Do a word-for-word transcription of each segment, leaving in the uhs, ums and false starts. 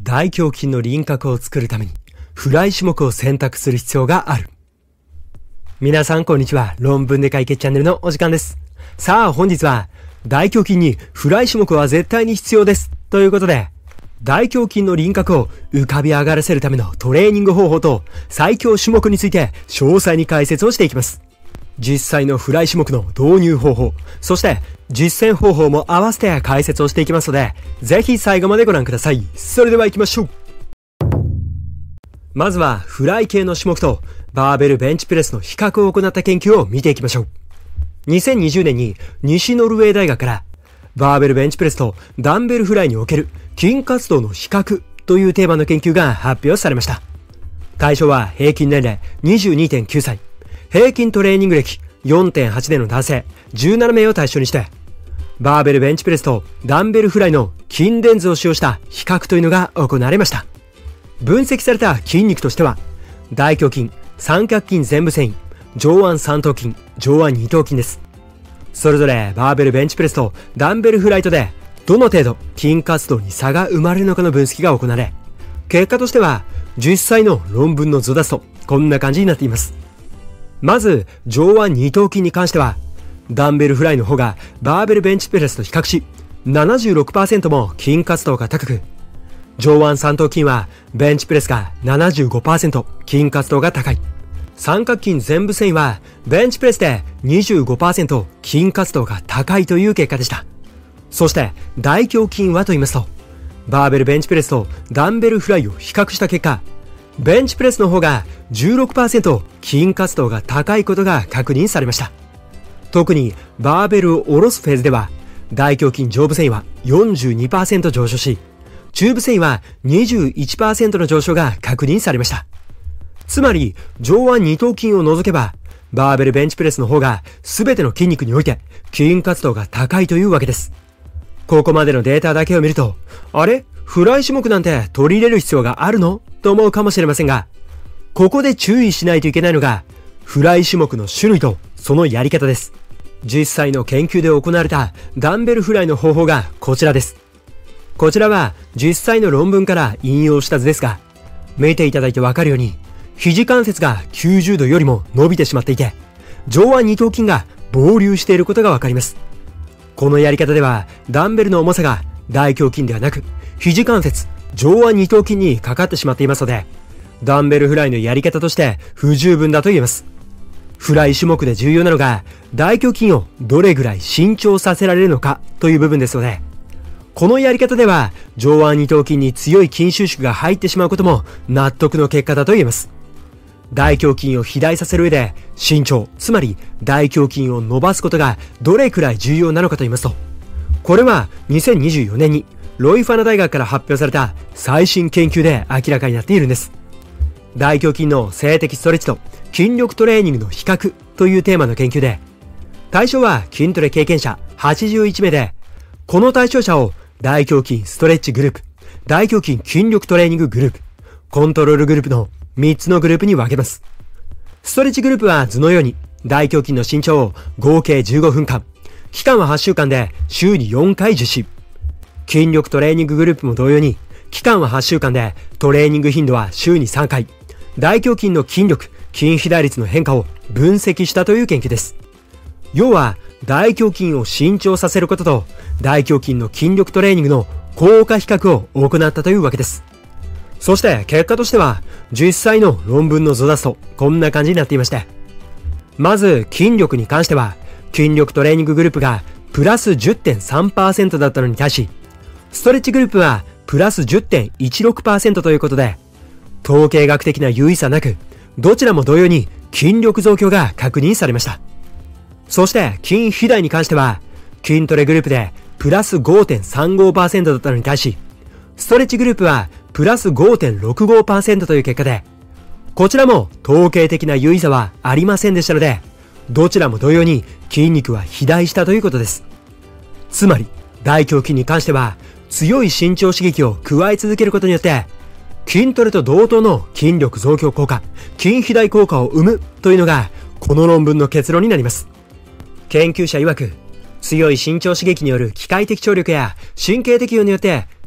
大胸筋の輪郭を作るためにフライ種目を選択する必要がある。皆さんこんにちは。論文で解決チャンネルのお時間です。さあ本日は大胸筋にフライ種目は絶対に必要ですということで、大胸筋の輪郭を浮かび上がらせるためのトレーニング方法と最強種目について詳細に解説をしていきます。実際のフライ種目の導入方法、そして実践方法も合わせて解説をしていきますので、ぜひ最後までご覧ください。それでは行きましょう。まずはフライ系の種目とバーベルベンチプレスの比較を行った研究を見ていきましょう。にせんにじゅうねんに西ノルウェー大学からバーベルベンチプレスとダンベルフライにおける筋活動の比較というテーマの研究が発表されました。対象は平均年齢 にじゅうにてんきゅうさい、平均トレーニング歴 よんてんはちねんの男性じゅうななめいを対象にして、バーベルベンチプレスとダンベルフライの筋電図を使用した比較というのが行われました。分析された筋肉としては、大胸筋、三角筋全部繊維、上腕三頭筋、上腕二頭筋です。それぞれバーベルベンチプレスとダンベルフライトでどの程度筋活動に差が生まれるのかの分析が行われ、結果としては実際の論文の図を出すとこんな感じになっています。まず上腕二頭筋に関しては、ダンベルフライの方がバーベルベンチプレスと比較し ななじゅうろくパーセント も筋活動が高く、上腕三頭筋はベンチプレスが ななじゅうごパーセント 筋活動が高い。三角筋全部繊維はベンチプレスで にじゅうごパーセント 筋活動が高いという結果でした。そして大胸筋はと言いますと、バーベルベンチプレスとダンベルフライを比較した結果、ベンチプレスの方が じゅうろくパーセント 筋活動が高いことが確認されました。特にバーベルを下ろすフェーズでは、大胸筋上部繊維は よんじゅうにパーセント 上昇し、中部繊維は にじゅういちパーセント の上昇が確認されました。つまり上腕二頭筋を除けば、バーベルベンチプレスの方が全ての筋肉において筋活動が高いというわけです。ここまでのデータだけを見ると、あれフライ種目なんて取り入れる必要があるのと思うかもしれませんが、ここで注意しないといけないのがフライ種目の種類とそのやり方です。実際の研究で行われたダンベルフライの方法がこちらです。こちらは実際の論文から引用した図ですが、見ていただいてわかるように、肘関節がきゅうじゅうどよりも伸びてしまっていて、上腕二頭筋が膨隆していることがわかります。このやり方ではダンベルの重さが大胸筋ではなく肘関節、上腕二頭筋にかかってしまっていますので、ダンベルフライのやり方として不十分だと言えます。フライ種目で重要なのが大胸筋をどれぐらい伸長させられるのかという部分ですので、このやり方では上腕二頭筋に強い筋収縮が入ってしまうことも納得の結果だと言えます。大胸筋を肥大させる上で伸長、つまり大胸筋を伸ばすことがどれくらい重要なのかと言いますと、これはにせんにじゅうよねんにロイファナ大学から発表された最新研究で明らかになっているんです。大胸筋の静的ストレッチと筋力トレーニングの比較というテーマの研究で、対象は筋トレ経験者はちじゅういちめいで、この対象者を大胸筋ストレッチグループ、大胸筋筋力トレーニンググループ、コントロールグループのみっつのグループに分けます。ストレッチグループは図のように大胸筋の伸長を合計じゅうごふんかん、期間ははっしゅうかんで週によんかい実施。筋力トレーニンググループも同様に期間ははっしゅうかんでトレーニング頻度は週にさんかい、大胸筋の筋力、筋肥大率の変化を分析したという研究です。要は大胸筋を伸長させることと大胸筋の筋力トレーニングの効果比較を行ったというわけです。そして結果としては実際の論文の図を出すとこんな感じになっていまして、まず筋力に関しては筋力トレーニンググループがプラス じゅってんさんパーセント だったのに対し、ストレッチグループはプラス じゅってんいちろくパーセント ということで、統計学的な優位差なくどちらも同様に筋力増強が確認されました。そして筋肥大に関しては筋トレグループでプラス ごてんさんごパーセント だったのに対し、ストレッチグループはプラス ごてんろくごパーセント という結果で、こちらも統計的な優位差はありませんでしたので、どちらも同様に筋肉は肥大したということです。つまり大胸筋に関しては強い伸長刺激を加え続けることによって筋トレと同等の筋力増強効果、筋肥大効果を生むというのがこの論文の結論になります。研究者曰く、強い伸長刺激による機械的張力や神経適応によって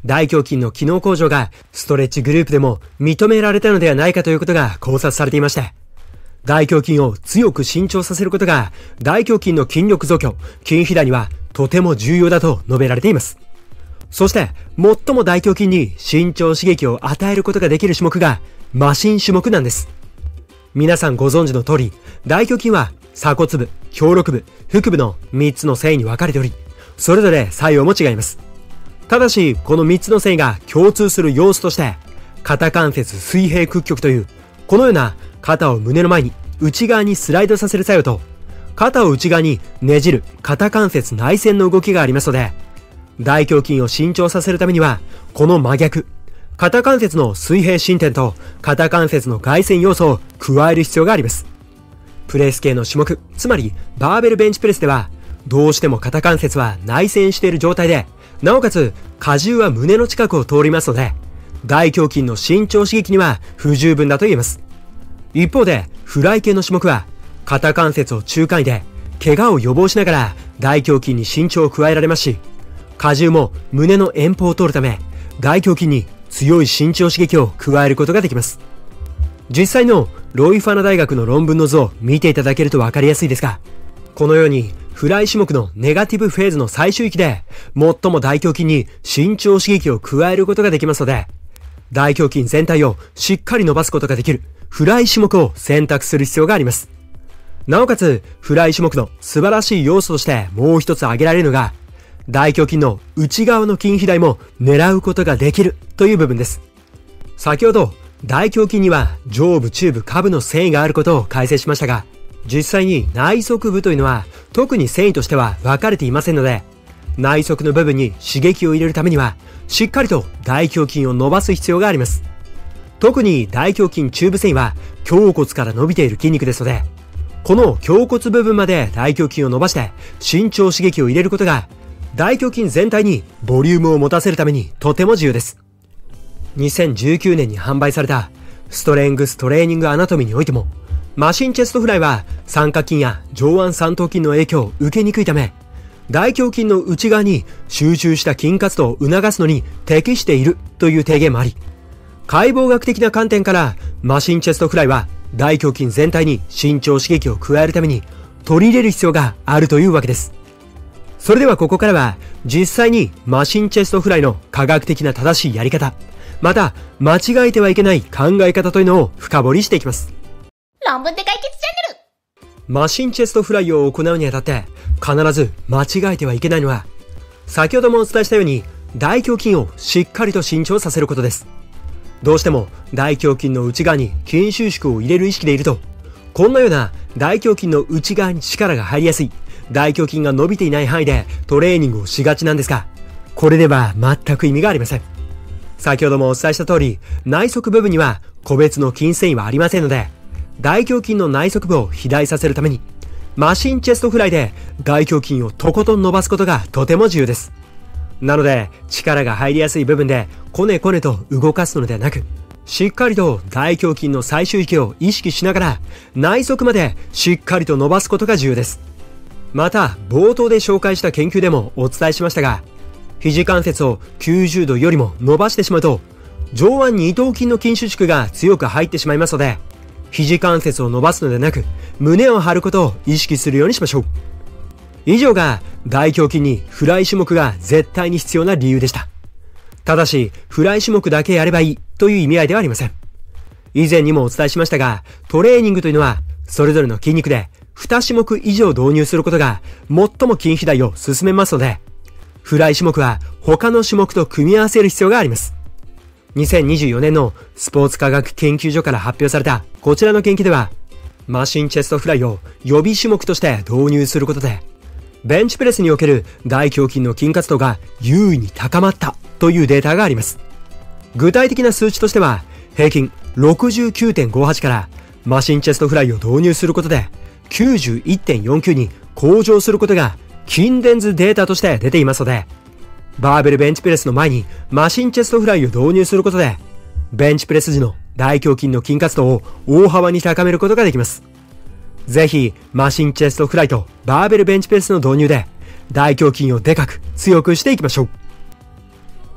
大胸筋の機能向上がストレッチグループでも認められたのではないかということが考察されていまして、大胸筋を強く伸長させることが大胸筋の筋力増強、筋肥大にはとても重要だと述べられています。そして、最も大胸筋に伸長刺激を与えることができる種目がマシン種目なんです。皆さんご存知の通り、大胸筋は鎖骨部、胸肋部、腹部のみっつの繊維に分かれており、それぞれ作用も違います。ただし、このみっつの繊維が共通する要素として、肩関節水平屈曲という、このような肩を胸の前に内側にスライドさせる作用と、肩を内側にねじる肩関節内旋の動きがありますので、大胸筋を伸長させるためには、この真逆、肩関節の水平伸展と肩関節の外旋要素を加える必要があります。プレス系の種目、つまりバーベルベンチプレスでは、どうしても肩関節は内旋している状態で、なおかつ荷重は胸の近くを通りますので、大胸筋の伸長刺激には不十分だと言えます。一方で、フライ系の種目は、肩関節を中間位で、怪我を予防しながら大胸筋に伸長を加えられますし、荷重も胸の遠方を通るため、大胸筋に強い伸長刺激を加えることができます。実際のロイファナ大学の論文の図を見ていただけるとわかりやすいですが、このようにフライ種目のネガティブフェーズの最終域で、最も大胸筋に伸長刺激を加えることができますので、大胸筋全体をしっかり伸ばすことができるフライ種目を選択する必要があります。なおかつ、フライ種目の素晴らしい要素としてもう一つ挙げられるのが、大胸筋の内側の筋肥大も狙うことができるという部分です。先ほど、大胸筋には上部、中部、下部の繊維があることを解説しましたが、実際に内側部というのは特に繊維としては分かれていませんので、内側の部分に刺激を入れるためには、しっかりと大胸筋を伸ばす必要があります。特に大胸筋中部繊維は胸骨から伸びている筋肉ですので、この胸骨部分まで大胸筋を伸ばして伸長刺激を入れることが、大胸筋全体にボリュームを持たせるためにとても重要です。にせんじゅうきゅうねんに販売されたストレングストレーニングアナトミーにおいても、マシンチェストフライは三角筋や上腕三頭筋の影響を受けにくいため、大胸筋の内側に集中した筋活動を促すのに適しているという提言もあり、解剖学的な観点からマシンチェストフライは大胸筋全体に伸長刺激を加えるために取り入れる必要があるというわけです。それではここからは実際にマシンチェストフライの科学的な正しいやり方、また間違えてはいけない考え方というのを深掘りしていきます。 論文で解決チャンネル。 マシンチェストフライを行うにあたって必ず間違えてはいけないのは、先ほどもお伝えしたように大胸筋をしっかりと伸長させることです。どうしても大胸筋の内側に筋収縮を入れる意識でいると、こんなような大胸筋の内側に力が入りやすい大胸筋が伸びていない範囲でトレーニングをしがちなんですが、これでは全く意味がありません。先ほどもお伝えした通り、内側部分には個別の筋繊維はありませんので、大胸筋の内側部を肥大させるために、マシンチェストフライで大胸筋をとことん伸ばすことがとても重要です。なので、力が入りやすい部分でコネコネと動かすのではなく、しっかりと大胸筋の最終域を意識しながら、内側までしっかりと伸ばすことが重要です。また、冒頭で紹介した研究でもお伝えしましたが、肘関節をきゅうじゅうどよりも伸ばしてしまうと、上腕二頭筋の筋収縮が強く入ってしまいますので、肘関節を伸ばすのではなく、胸を張ることを意識するようにしましょう。以上が大胸筋にフライ種目が絶対に必要な理由でした。ただし、フライ種目だけやればいいという意味合いではありません。以前にもお伝えしましたが、トレーニングというのは、それぞれの筋肉でに種目以上導入することが最も筋肥大を進めますので、フライ種目は他の種目と組み合わせる必要があります。にせんにじゅうよねんのスポーツ科学研究所から発表されたこちらの研究では、マシンチェストフライを予備種目として導入することで、ベンチプレスにおける大胸筋の筋活動が優位に高まったというデータがあります。具体的な数値としては、平均 ろくじゅうきゅうてんごはち からマシンチェストフライを導入することで きゅうじゅういってんよんきゅう に向上することが筋電図データとして出ていますので、バーベルベンチプレスの前にマシンチェストフライを導入することで、ベンチプレス時の大胸筋の筋活動を大幅に高めることができます。ぜひ、マシンチェストフライとバーベルベンチプレスの導入で、大胸筋をでかく強くしていきましょう。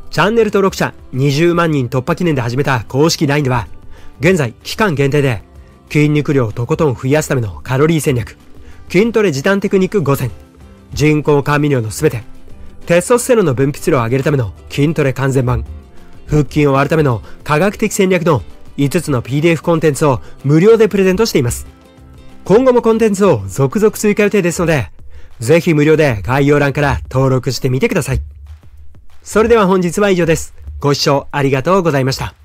チャンネル登録者にじゅうまんにん突破記念で始めた公式 ライン では、現在期間限定で筋肉量をとことん増やすためのカロリー戦略、筋トレ時短テクニックごせん、人工甘味料のすべて、テストステロンの分泌量を上げるための筋トレ完全版、腹筋を割るための科学的戦略のいつつの ピーディーエフ コンテンツを無料でプレゼントしています。今後もコンテンツを続々追加予定ですので、ぜひ無料で概要欄から登録してみてください。それでは本日は以上です。ご視聴ありがとうございました。